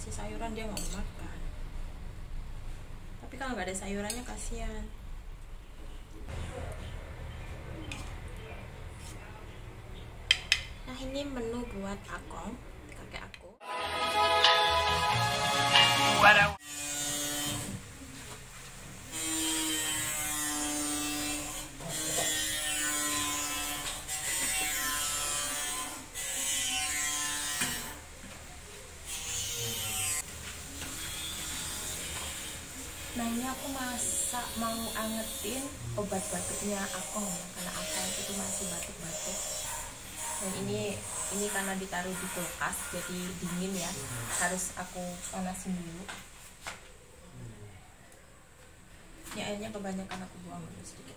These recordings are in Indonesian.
kasih sayuran dia nggak mau makan. Tapi kalau nggak ada sayurannya kasihan. Nah, ini menu buat Akong, kakek aku. Nah, ini aku masak mau angetin obat batuknya Akong karena Akong itu masih batuk-batuk. Dan ini karena ditaruh di kulkas jadi dingin ya, harus aku panasin dulu. Ini airnya kebanyakan, aku buang dulu sedikit.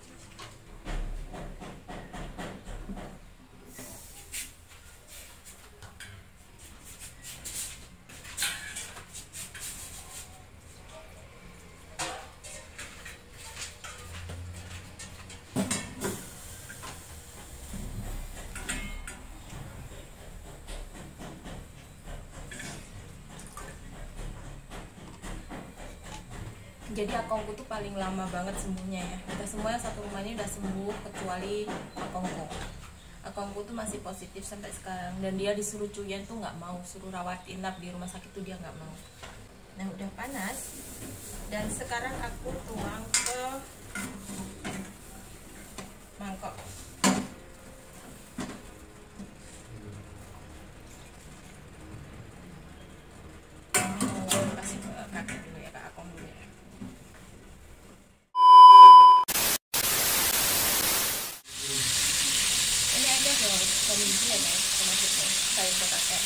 Jadi Akongku tuh paling lama banget sembuhnya ya. Kita semua satu rumah ini udah sembuh kecuali Akongku. Akongku tuh masih positif sampai sekarang. Dan dia disuruh Cuyen tuh nggak mau, suruh rawat inap di rumah sakit tuh dia nggak mau. Nah, udah panas. Dan sekarang aku tuang ke mangkok. Kasih ke kakek dulu ya, ke Akong dulu ya. Komisi ya guys, termasuknya sayur ke kakek.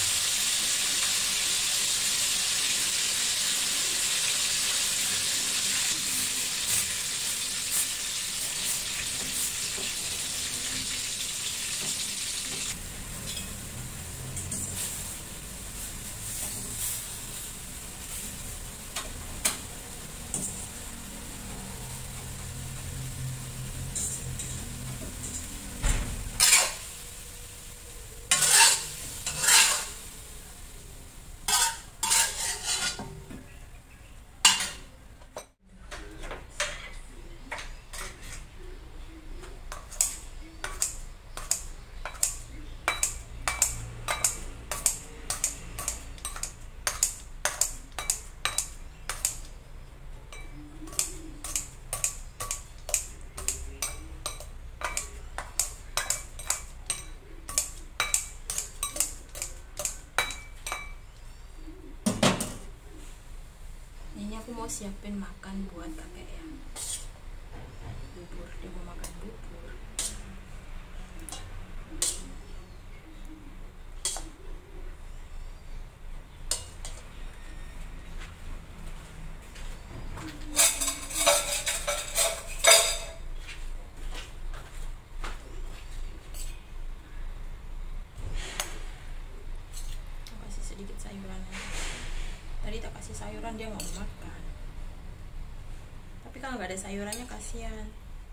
Ini aku mau siapin makan buat kakek ya. Bubur, dia mau makan bubur. Aku kasih sedikit sayuran aja. Tadi tak kasih sayuran dia nggak mau makan. Tapi kalau nggak ada sayurannya kasihan.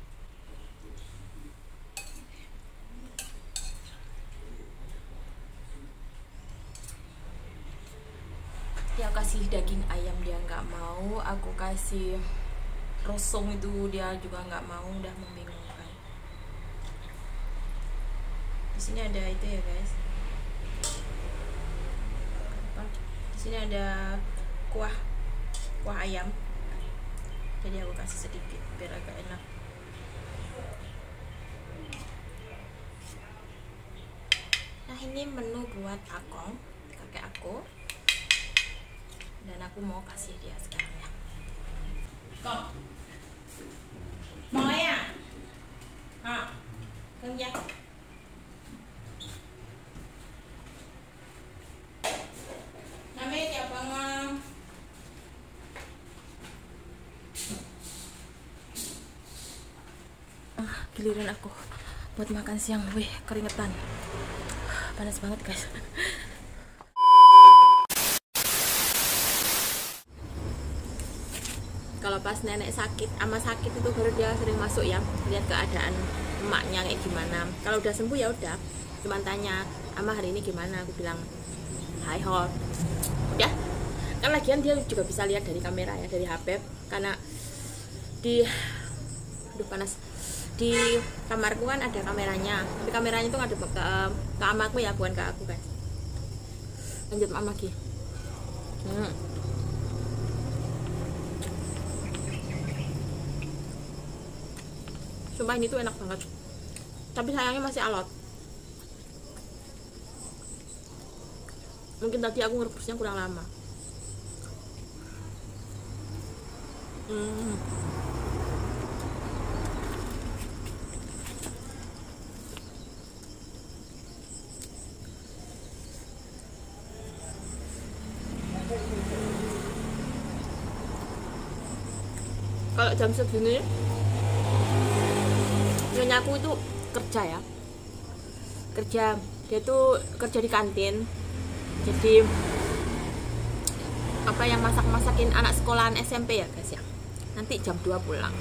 Dia kasih daging ayam dia nggak mau, aku kasih rosong itu dia juga nggak mau, udah membingungkan. Di sini ada itu ya guys. Di sini ada kuah ayam. Jadi aku kasih sedikit biar agak enak. Nah, ini menu buat Akong, kakek aku. Dan aku mau kasih dia sekarang ya. Kok? Mau ya? Ah, kerja. Namanya siapa ngam? Giliran aku buat makan siang, wih keringetan, panas banget guys. Kalau pas nenek sakit, ama sakit itu baru dia sering masuk ya, lihat keadaan emaknya kayak gimana. Kalau udah sembuh ya udah, cuman tanya ama hari ini gimana, aku bilang hi hot, udah Kan lagian dia juga bisa lihat dari kamera ya, dari HP, karena di panas, di kamarku kan ada kameranya, tapi kameranya itu ngadep ke amaku ya, bukan ke aku guys. Lanjut makan lagi. Sumpah ini tuh enak banget, tapi sayangnya masih alot. Mungkin tadi aku ngerebusnya kurang lama. Kalau jam segini nyonya aku itu kerja ya, dia tuh kerja di kantin, jadi apa yang masakin anak sekolahan SMP ya guys ya, nanti jam 2 pulang.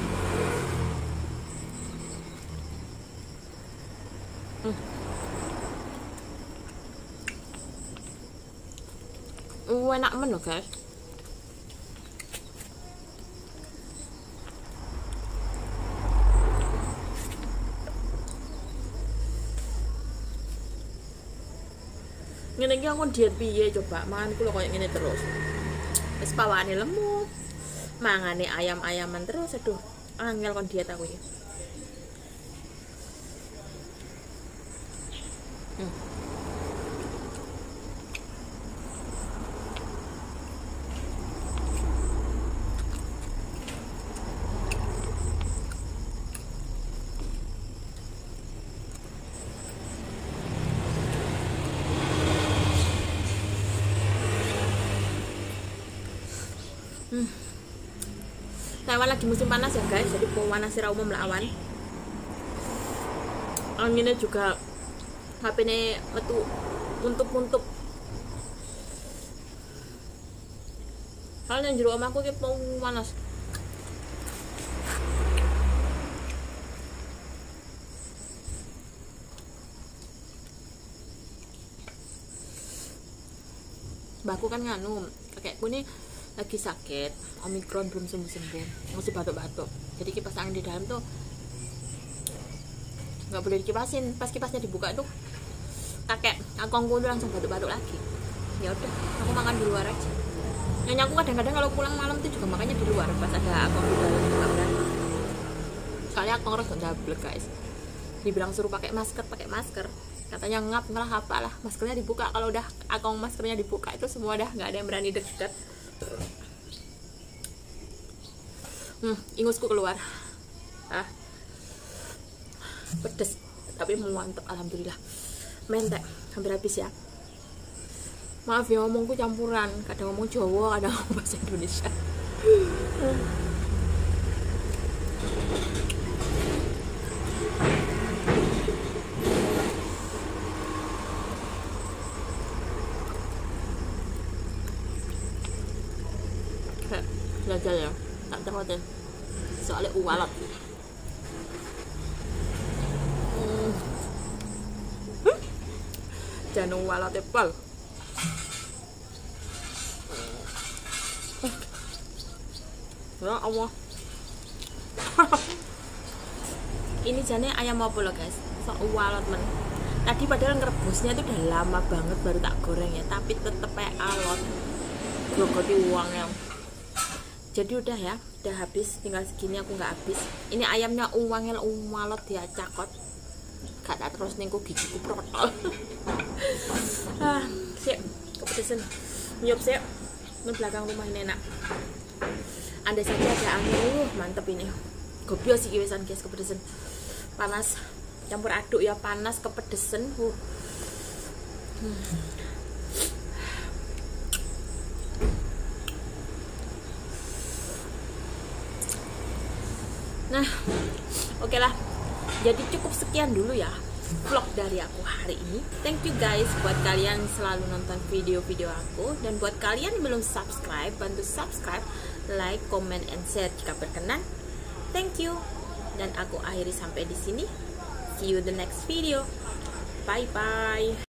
Enak men loh guys. Ngene iki aku diet piye coba, manganku lho koyo ngene terus. Wis pawane lemu. Mangane ayam-ayaman terus, aduh, angel kon diet aku iki. Taiwan lagi musim panas ya guys, jadi panas sira umum lawan. Anginnya juga HP-ne metu muntup-muntup. Hal yang jero omahku ki panas. Mbakku kan nganu, kakekku nih lagi sakit, Omikron belum sembuh-sembuh, masih batuk-batuk. Jadi kipas angin di dalam tuh nggak boleh dikipasin. Pas kipasnya dibuka tuh kakek akongku tuh langsung batuk-batuk lagi. Ya udah, aku makan di luar aja. Nyonya aku kadang-kadang kalau pulang malam tuh juga makannya di luar pas ada akong di dalam, nggak berani. Soalnya akong harus double guys. Dibilang suruh pakai masker, katanya ngap ngelah apalah, maskernya dibuka. Kalau udah akong maskernya dibuka itu semua dah nggak ada yang berani deket. Ingusku keluar. Pedes tapi mantep, alhamdulillah. Mentek hampir habis ya. Maaf ya ngomongku campuran, kadang ngomong Jawa, kadang ngomong bahasa Indonesia. Belajar ya, tak terhot ya, soalnya uwalat. Jangan uwalat tepal. Ya Allah. Ini jane ayam apa lo guys, sok uwalat men. Tadi padahal ngerebusnya itu udah lama banget baru tak goreng ya, tapi tetep kayak alot. Grogoti uangnya. Jadi udah ya, udah habis, tinggal segini aku nggak habis. Ini ayamnya uangel umalot dia cakot. Gak tak terus nengku gigiku protol. Siap, kepedesan. Nyup siap. Di belakang rumah ini enak. Andai saja ada angin, mantep ini. Gobio sih kiwesan guys, kepedesan. Panas, campur aduk ya, panas kepedesan. Nah, oke lah. Jadi cukup sekian dulu ya vlog dari aku hari ini. Thank you guys buat kalian selalu nonton video-video aku, dan buat kalian yang belum subscribe, bantu subscribe, like, comment, and share jika berkenan. Thank you. Dan aku akhiri sampai di sini. See you the next video. Bye bye.